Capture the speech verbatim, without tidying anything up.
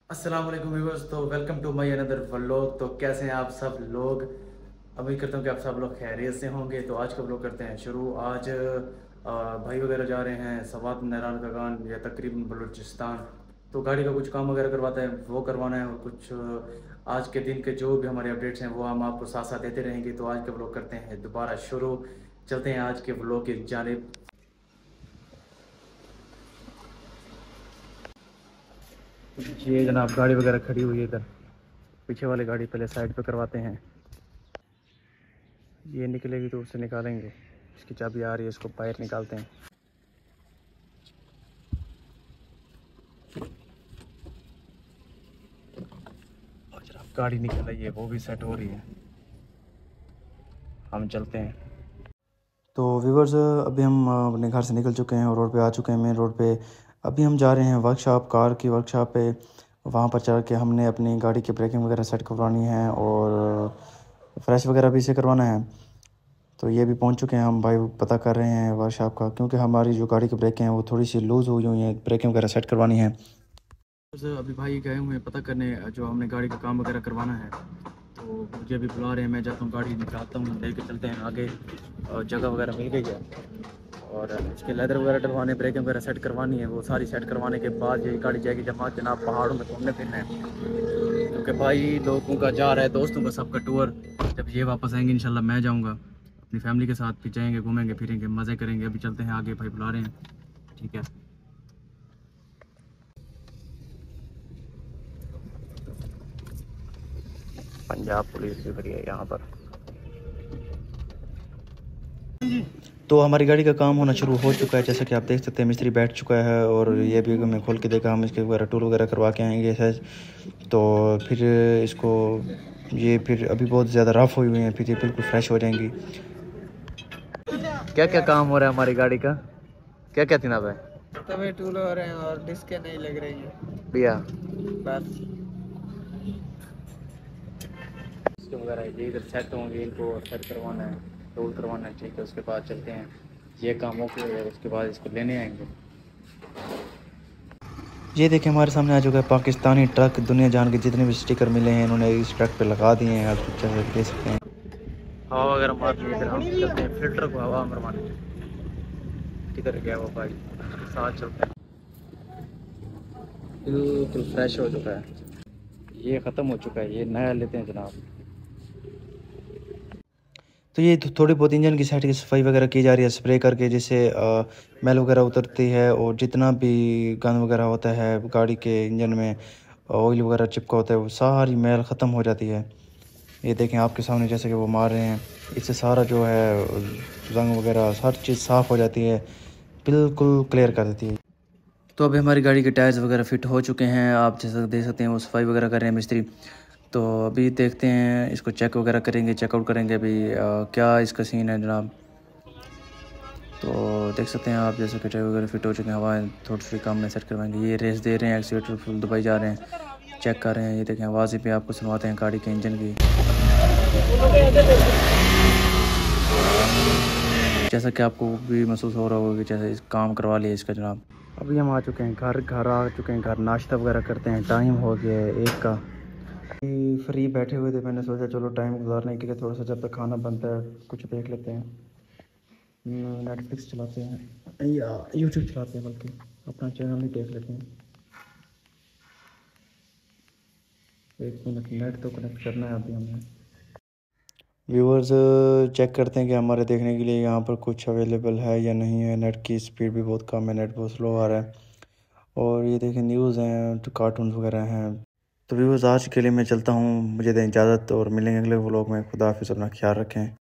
अस्सलाम वालेकुम व्यूअर्स। तो welcome to my another vlog. तो कैसे हैं आप सब लोग? उम्मीद करता हूँ कि आप सब लोग खैरियत से होंगे। तो आज का व्लॉग करते हैं शुरू। आज अ, भाई वगैरह जा रहे हैं सवात नैरान कगान या तकरीबन बलूचिस्तान। तो गाड़ी का कुछ काम वगैरह करवाता है, वो करवाना है। और कुछ अ, आज के दिन के जो भी हमारे अपडेट्स हैं वो हम आपको साथ साथ देते रहेंगे। तो आज का व्लॉग करते हैं दोबारा शुरू। चलते हैं आज के व्लॉग की जानिब। ये जनाब गाड़ी वगैरह खड़ी हुई है इधर। पीछे वाली गाड़ी पहले साइड पे करवाते हैं। ये निकलेगी तो उससे निकालेंगे। इसकी चाबी आ रही है, इसको बाहर निकालते हैं। और जनाब गाड़ी निकल रही है, वो भी सेट हो रही है। हम चलते हैं। तो व्यूवर्स, अभी हम अपने घर से निकल चुके हैं और रोड पे आ चुके हैं, मेन रोड पे। अभी हम जा रहे हैं वर्कशॉप, कार की वर्कशॉप पे। वहाँ पर चल के हमने अपनी गाड़ी की ब्रेकिंग वगैरह सेट करवानी है और फ्रेश वगैरह भी इसे करवाना है। तो ये भी पहुँच चुके हैं हम। भाई पता कर रहे हैं वर्कशॉप का, क्योंकि हमारी जो गाड़ी की ब्रेकें हैं वो थोड़ी सी लूज़ हुई हुई हैं, ब्रेकिंग वगैरह सेट करवानी है। अभी भाई गए हुए हैं पता करने, जो हमने गाड़ी का काम वगैरह करवाना है। तो मुझे अभी बुला रहे हैं, मैं जाता हूँ गाड़ी निकालता हूँ, लेके चलते हैं आगे। और जगह वगैरह मिल गई है और इसके लेदर वगैरह डलवाने, ब्रेकिंग वगैरह सेट करवानी है। वो सारी सेट करवाने के बाद ये गाड़ी जाएगी जमा जनाब पहाड़ों में घूमने फिरने। क्योंकि भाई लोगों का जा रहा है, दोस्तों का सबका टूर। जब ये वापस आएंगे इंशाल्लाह मैं जाऊँगा अपनी फैमिली के साथ, फिर जाएंगे घूमेंगे फिरेंगे मज़े करेंगे। अभी चलते हैं आगे, भाई बुला रहे हैं। ठीक है। पंजाब पुलिस भी खड़ी है यहाँ पर। तो हमारी गाड़ी का काम होना शुरू हो चुका है, जैसा कि आप देख सकते हैं मिस्त्री बैठ चुका है। और ये भी मैं खोल के देखा, हम इसके वगैरह टूल वगैरह करवा के आएंगे सर। तो फिर इसको, ये फिर अभी बहुत ज़्यादा रफ़ हुई हुई हैं, फिर ये बिल्कुल फ्रेश हो जाएंगी। क्या क्या काम हो रहा है हमारी गाड़ी का? क्या क्या थी ना भाई? तवे टूल हो रहे हैं और डिस्कें नहीं लग रही हैं भैया बस। इसके वगैरह ये इधर सेट होंगे, इनको सेट करवाना है, टोल करवाना है। ठीक है, उसके बाद चलते हैं। ये काम ओके हो जाएगा, उसके बाद इसको लेने आएंगे। ये देखिए हमारे सामने आ चुका है पाकिस्तानी ट्रक। दुनिया जान के जितने भी स्टिकर मिले हैं इन्होंने इस ट्रक पे लगा दिए हैं, आप जैसे देख सकते हैं। हवा वगैरह मार रही है, फिर हम चलते हैं फिल्टर को हवा मरवाने। किधर गया वो भाई? उसके साथ चलते हैं। बिल्कुल फ्रेश हो चुका है, ये ख़त्म हो चुका है, ये नया लेते हैं जनाब। तो ये थोड़ी बहुत इंजन की साइड की सफाई वगैरह की जा रही है स्प्रे करके, जिससे मैल वगैरह उतरती है। और जितना भी गंद वगैरह होता है गाड़ी के इंजन में, ऑयल वगैरह चिपका होता है, वो सारी मैल ख़त्म हो जाती है। ये देखें आपके सामने जैसे कि वो मार रहे हैं, इससे सारा जो है रंग वगैरह हर चीज़ साफ़ हो जाती है, बिल्कुल क्लियर कर देती है। तो अभी हमारी गाड़ी के टायर्स वगैरह फिट हो चुके हैं, आप जैसा देख सकते हैं वो सफाई वगैरह कर रहे हैं मिस्त्री। तो अभी देखते हैं, इसको चेक वगैरह करेंगे, चेकआउट करेंगे अभी आ, क्या इसका सीन है जनाब। तो देख सकते हैं आप जैसे कि टायर वगैरह फिट हो चुके हैं, हवा थोड़ी सी काम में सेट करवाएंगे। ये रेस दे रहे हैं, एक्सीलेटर फुल दबाई जा रहे हैं, चेक कर रहे हैं। ये देखें आवाज़ भी आपको सुनवाते हैं गाड़ी के इंजन की। जैसा कि आपको भी महसूस हो रहा होगा कि जैसे इस काम करवा लिया इसका जनाब। अभी हम आ चुके हैं घर, घर आ चुके हैं घर, नाश्ता वगैरह करते हैं। टाइम हो गया है एक का। फ्री बैठे हुए थे, मैंने सोचा चलो टाइम गुजारने के लिए थोड़ा सा जब तक खाना बनता है कुछ देख लेते हैं। नेटफ्लिक्स चलाते हैं या यूट्यूब चलाते हैं, बल्कि अपना चैनल ही देख लेते हैं। एक मिनट, नेट तो कनेक्ट करना है अभी हमें। व्यूवर्स चेक करते हैं कि हमारे देखने के लिए यहाँ पर कुछ अवेलेबल है या नहीं है। नेट की स्पीड भी बहुत कम है, नेट बहुत स्लो आ रहा है। और ये देखें न्यूज़ हैं, तो कार्टून वगैरह हैं। तो व्यूवर्स आज के लिए मैं चलता हूँ, मुझे दें इजाज़त और मिलेंगे अगले व्लॉग में। खुदा हाफिज़, अपना ख्याल रखें।